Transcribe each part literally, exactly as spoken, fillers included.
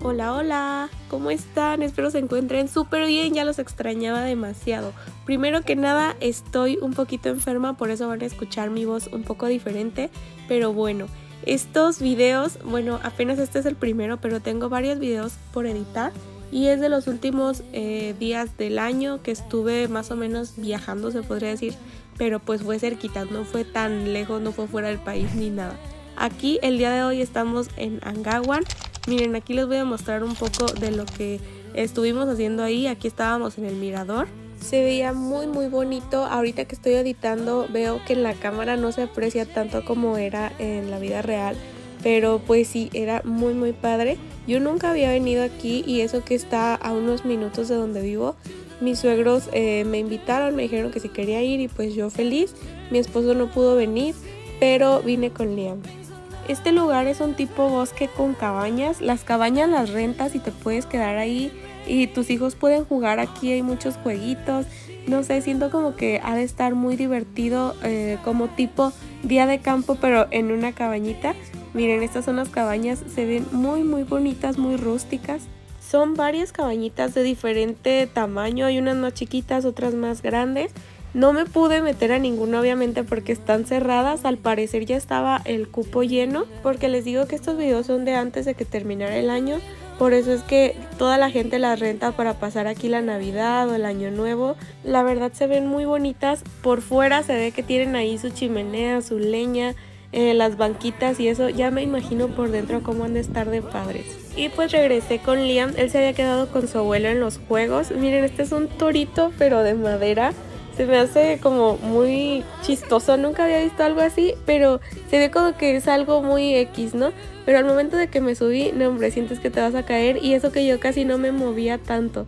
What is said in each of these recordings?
Hola, hola, ¿cómo están? Espero se encuentren súper bien, ya los extrañaba demasiado. Primero que nada, estoy un poquito enferma, por eso van a escuchar mi voz un poco diferente, pero bueno, estos videos, bueno, apenas este es el primero, pero tengo varios videos por editar y es de los últimos eh, días del año que estuve más o menos viajando, se podría decir, pero pues fue cerquita, no fue tan lejos, no fue fuera del país ni nada. Aquí el día de hoy estamos en Angawan. Miren, aquí les voy a mostrar un poco de lo que estuvimos haciendo ahí. Aquí estábamos en el mirador. Se veía muy muy bonito. Ahorita que estoy editando veo que en la cámara no se aprecia tanto como era en la vida real. Pero pues sí, era muy muy padre. Yo nunca había venido aquí y eso que está a unos minutos de donde vivo. Mis suegros eh, me invitaron, me dijeron que si quería ir y pues yo feliz. Mi esposo no pudo venir, pero vine con Liam. Este lugar es un tipo bosque con cabañas. Las cabañas las rentas y te puedes quedar ahí y tus hijos pueden jugar aquí. Hay muchos jueguitos. No sé, siento como que ha de estar muy divertido, eh, como tipo día de campo, pero en una cabañita. Miren, estas son las cabañas. Se ven muy muy bonitas, muy rústicas. Son varias cabañitas de diferente tamaño. Hay unas más chiquitas, otras más grandes. No me pude meter a ninguna obviamente porque están cerradas, al parecer ya estaba el cupo lleno, porque les digo que estos videos son de antes de que terminara el año, por eso es que toda la gente las renta para pasar aquí la Navidad o el Año Nuevo. La verdad se ven muy bonitas, por fuera se ve que tienen ahí su chimenea, su leña, eh, las banquitas y eso, ya me imagino por dentro cómo han de estar de padres. Y pues regresé con Liam, él se había quedado con su abuelo en los juegos. Miren, este es un torito pero de madera. Se me hace como muy chistoso, nunca había visto algo así, pero se ve como que es algo muy X, ¿no? Pero al momento de que me subí, no hombre, sientes que te vas a caer y eso que yo casi no me movía tanto.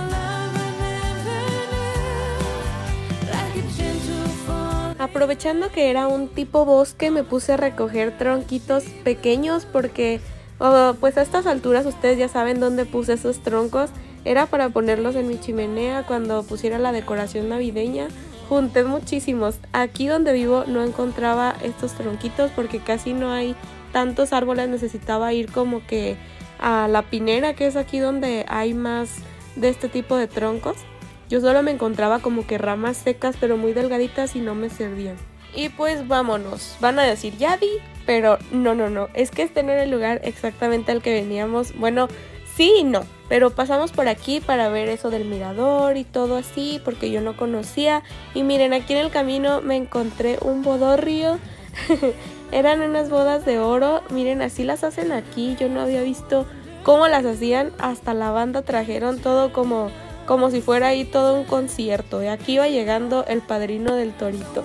Aprovechando que era un tipo bosque, me puse a recoger tronquitos pequeños porque oh, pues a estas alturas ustedes ya saben dónde puse esos troncos. Era para ponerlos en mi chimenea cuando pusiera la decoración navideña. Junté muchísimos. Aquí donde vivo no encontraba estos tronquitos porque casi no hay tantos árboles. Necesitaba ir como que a la pinera, que es aquí donde hay más de este tipo de troncos. Yo solo me encontraba como que ramas secas pero muy delgaditas y no me servían. Y pues vámonos. Van a decir ya di, pero no, no, no. Es que este no era el lugar exactamente al que veníamos. Bueno, sí y no, pero pasamos por aquí para ver eso del mirador y todo así, porque yo no conocía. Y miren, aquí en el camino me encontré un bodorrio. Eran unas bodas de oro. Miren, así las hacen aquí. Yo no había visto cómo las hacían. Hasta la banda trajeron todo como, como si fuera ahí todo un concierto. Y aquí iba llegando el padrino del torito.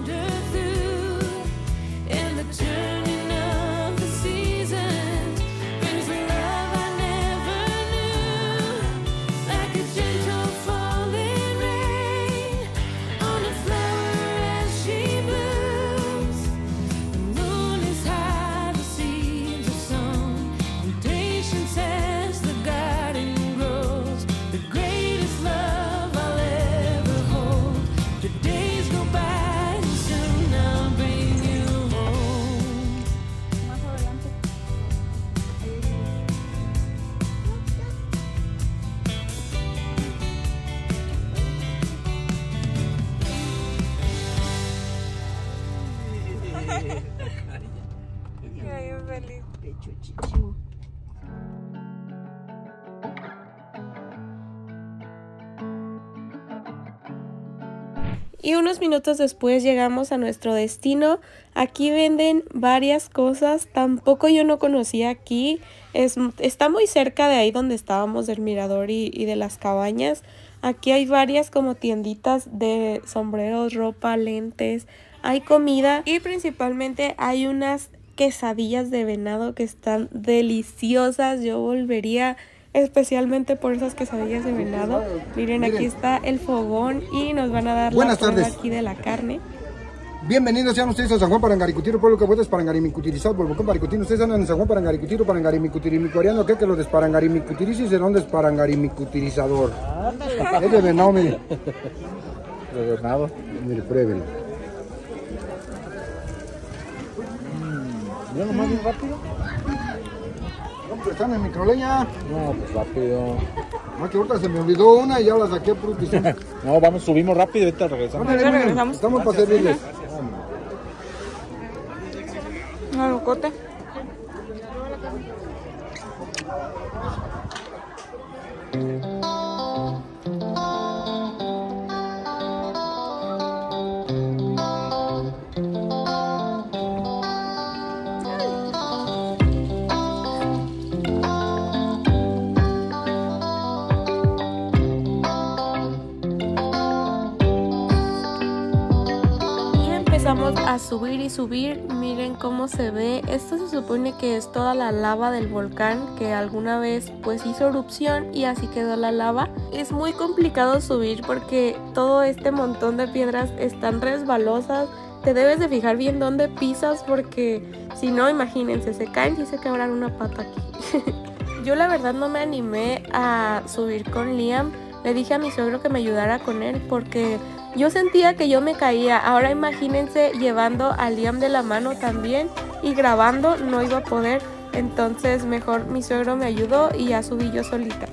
Y unos minutos después llegamos a nuestro destino. Aquí venden varias cosas. Tampoco yo no conocía aquí. Es, está muy cerca de ahí donde estábamos del mirador y, y de las cabañas. Aquí hay varias como tienditas de sombreros, ropa, lentes. Hay comida y principalmente hay unas quesadillas de venado que están deliciosas. Yo volvería especialmente por esas quesadillas de venado. Miren, aquí está el fogón y nos van a dar Buenas la tardes. aquí de la carne. Bienvenidos sean ustedes a San Juan Parangaricutiro, pueblo que vueltas Parangarimicutirizado, Bolbocón Paricutino. Ustedes andan en San Juan Parangaricutiro, Parangarimicutirimicoriano, que que lo desparangarimicutirisis será un desparangarimicutirizador. Es de venado, mire. De venado. Mire, pruébelo. Mira nomás bien rápido. ¿Cómo están en microleña? No, pues rápido. Más que ahorita se me olvidó una y ya la saqué por último. No, vamos, subimos rápido y ahorita regresamos. Ándale, miren, regresamos. estamos para servirles. Un locote. Empezamos a subir y subir, miren cómo se ve. Esto se supone que es toda la lava del volcán que alguna vez pues hizo erupción y así quedó la lava. Es muy complicado subir porque todo este montón de piedras están resbalosas. Te debes de fijar bien dónde pisas porque si no, imagínense, se caen y se quebran una pata aquí. Yo la verdad no me animé a subir con Liam. Le dije a mi suegro que me ayudara con él porque yo sentía que yo me caía. Ahora imagínense llevando a Liam de la mano también y grabando, no iba a poder. Entonces mejor mi suegro me ayudó y ya subí yo solita.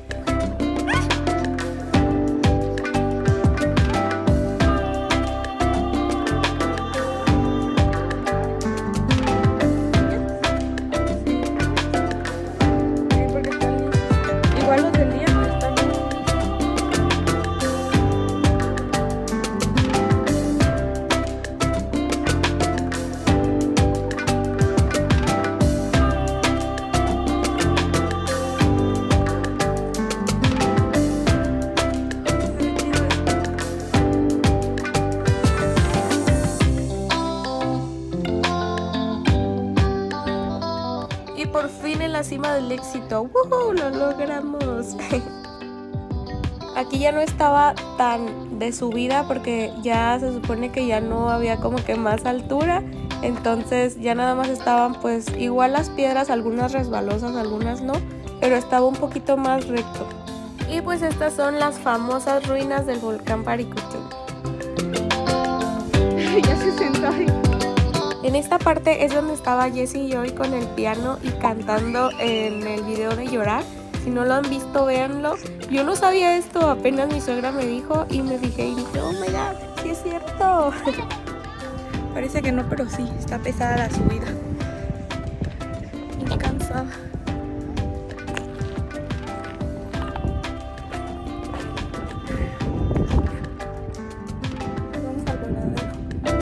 Igual los del Liam están bien. Y por fin en la cima del éxito. ¡Woohoo! ¡Lo logramos! Aquí ya no estaba tan de subida porque ya se supone que ya no había como que más altura. Entonces ya nada más estaban pues igual las piedras, algunas resbalosas, algunas no. Pero estaba un poquito más recto. Y pues estas son las famosas ruinas del volcán Paricutín. Ya se sentó ahí. En esta parte es donde estaba Jessie y Joy con el piano y cantando en el video de Llorar. Si no lo han visto, véanlo. Yo no sabía esto, apenas mi suegra me dijo y me fijé y dije, oh my god, sí es cierto. Parece que no, pero sí, está pesada la subida. Y cansada. Vamos al voladero.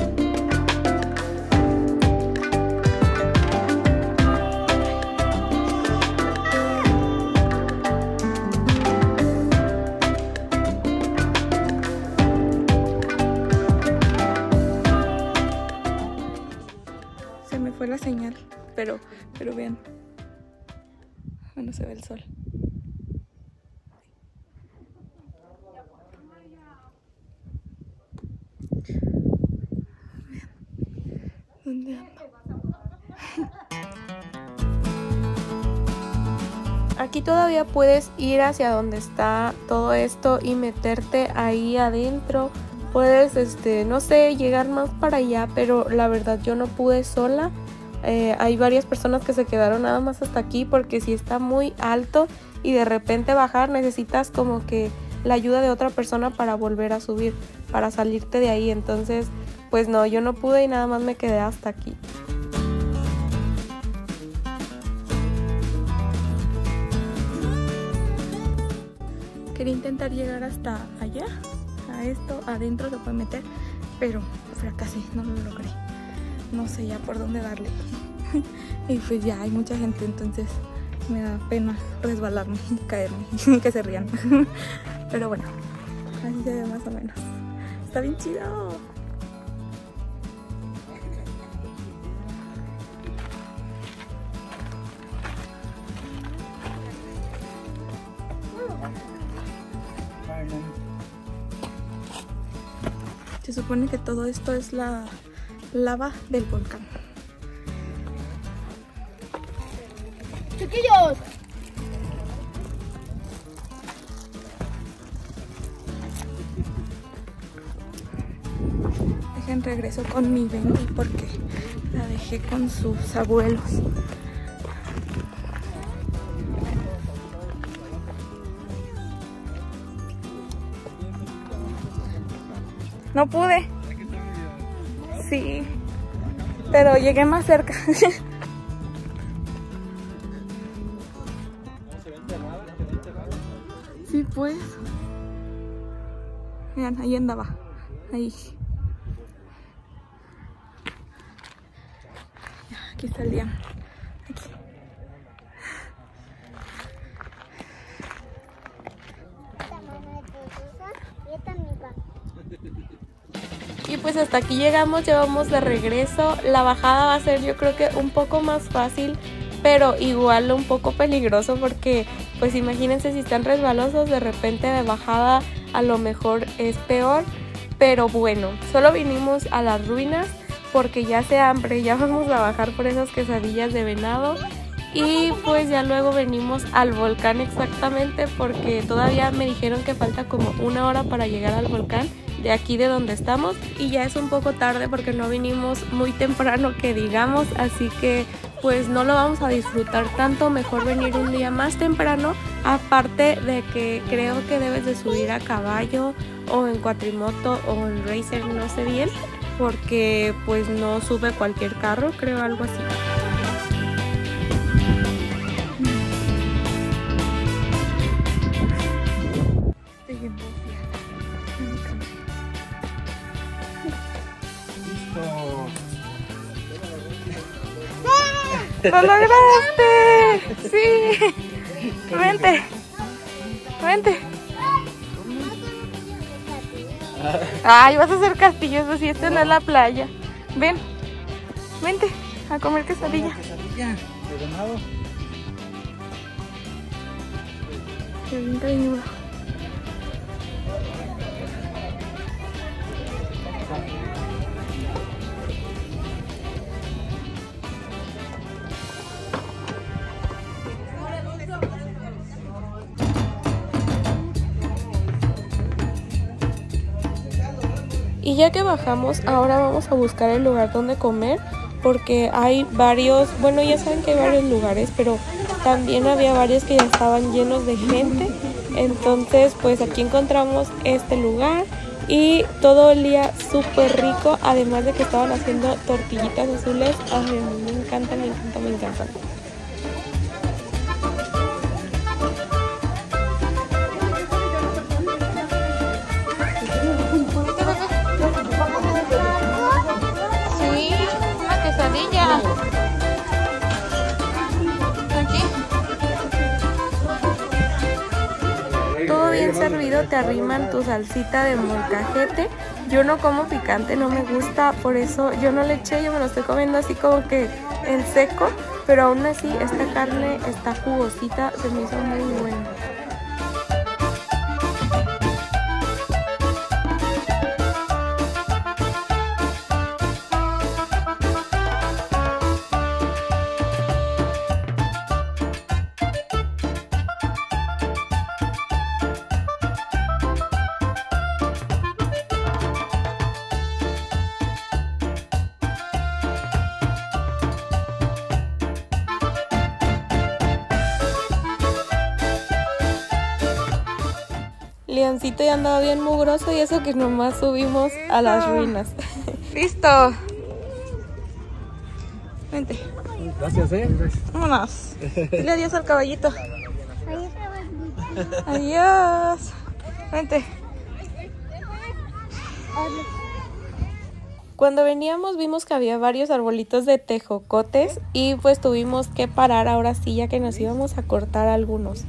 Se me fue la señal, pero, pero vean. Bueno, se ve el sol. Vean. ¿Dónde ando? Aquí todavía puedes ir hacia donde está todo esto y meterte ahí adentro. Puedes, este, no sé, llegar más para allá, pero la verdad yo no pude sola. Eh, hay varias personas que se quedaron nada más hasta aquí porque si está muy alto y de repente bajar necesitas como que la ayuda de otra persona para volver a subir, para salirte de ahí. Entonces, pues no, yo no pude y nada más me quedé hasta aquí. Quería intentar llegar hasta allá. Esto adentro se puede meter, pero fracasé, no lo logré. No sé ya por dónde darle. Y pues ya hay mucha gente, entonces me da pena resbalarme y caerme y que se rían. Pero bueno, así se ve más o menos. Está bien chido. Se supone que todo esto es la lava del volcán. ¡Chiquillos! Dejen regreso con mi Bendy porque la dejé con sus abuelos. No pude. Sí. Pero llegué más cerca. Sí, pues. Vean, ahí andaba. Ahí. Aquí está el día. Aquí. Y pues hasta aquí llegamos, ya vamos de regreso. La bajada va a ser yo creo que un poco más fácil, pero igual un poco peligroso porque pues imagínense si están resbalosos, de repente de bajada a lo mejor es peor. Pero bueno, solo vinimos a las ruinas porque ya hace hambre, ya vamos a bajar por esas quesadillas de venado. Y pues ya luego venimos al volcán exactamente porque todavía me dijeron que falta como una hora para llegar al volcán de aquí de donde estamos. Y ya es un poco tarde porque no vinimos muy temprano que digamos, así que pues no lo vamos a disfrutar tanto, mejor venir un día más temprano. Aparte de que creo que debes de subir a caballo o en cuatrimoto o en racer, no sé bien, porque pues no sube cualquier carro, creo algo así. ¡Lo lograste! ¡Sí! ¡Vente! ¡Vente! ¡Ay, vas a hacer castillos! Así, esta no es la playa. Ven, vente a comer quesadilla. Quesadilla de venado. Qué bien cariño. Y ya que bajamos, ahora vamos a buscar el lugar donde comer, porque hay varios, bueno ya saben que hay varios lugares, pero también había varios que ya estaban llenos de gente. Entonces pues aquí encontramos este lugar y todo olía súper rico, además de que estaban haciendo tortillitas azules. Ay, a mí me encantan, me encantan, me encantan. Sí, una quesadilla. Aquí. Todo bien servido, te arriman tu salsita de molcajete. Yo no como picante, no me gusta, por eso yo no le eché, yo me lo estoy comiendo así como que en seco, pero aún así esta carne está jugosita, se me hizo muy buena. Leoncito ya andaba bien mugroso y eso que nomás subimos a las ruinas. ¡Listo! Vente. Gracias, eh. Vámonos. Dile adiós al caballito. Adiós. Vente. Cuando veníamos vimos que había varios arbolitos de tejocotes y pues tuvimos que parar ahora sí, ya que nos íbamos a cortar algunos.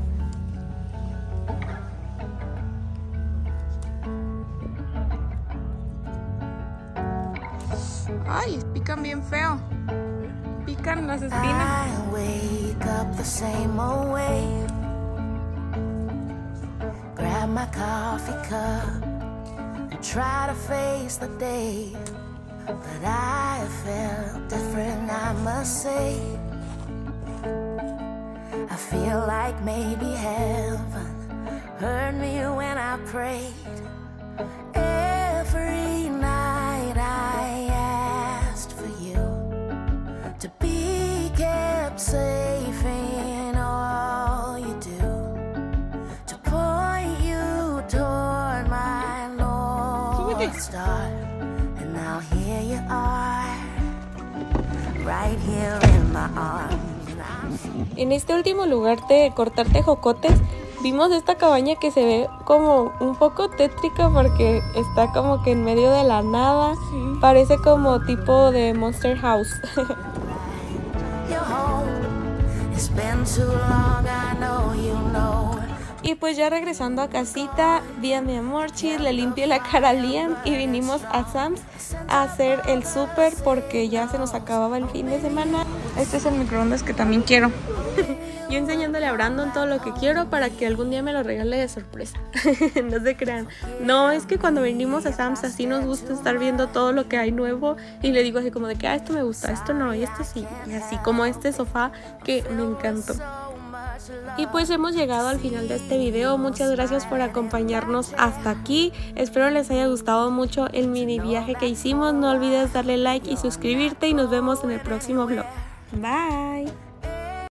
Ay, pican bien feo. Pican las espinas. I wake up the same old way. Grab my coffee cup and try to face the day. But I felt different, I must say. I feel like maybe heaven heard me when I prayed. Every night I asked for you to be kept safe in all you do, to point you toward my Lord. right here in my arms. En este último lugar de cortar tejocotes vimos esta cabaña que se ve como un poco tétrica porque está como que en medio de la nada. Sí. Parece como tipo de Monster House. You're home. It's been too long, I know you know. Y pues ya regresando a casita, vi a mi amorchis, le limpié la cara a Liam y vinimos a Sam's a hacer el súper porque ya se nos acababa el fin de semana. Este es el microondas que también quiero. Yo enseñándole a Brandon todo lo que quiero para que algún día me lo regale de sorpresa. No se crean. No, es que cuando venimos a Sam's así nos gusta estar viendo todo lo que hay nuevo y le digo así como de que ah, esto me gusta, esto no, y esto sí. Y así como este sofá que me encantó. Y pues hemos llegado al final de este video. Muchas gracias por acompañarnos hasta aquí. Espero les haya gustado mucho el mini viaje que hicimos. No olvides darle like y suscribirte y nos vemos en el próximo vlog. Bye.